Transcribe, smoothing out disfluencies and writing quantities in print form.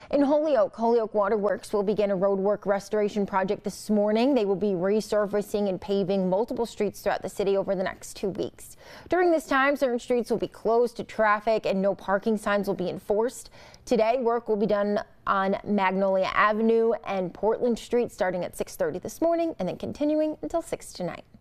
In Holyoke, Holyoke Water Works will begin a roadwork restoration project this morning. They will be resurfacing and paving multiple streets throughout the city over the next 2 weeks. During this time, certain streets will be closed to traffic and no parking signs will be enforced. Today, work will be done on Magnolia Avenue and Portland Street starting at 6:30 this morning and then continuing until 6 tonight.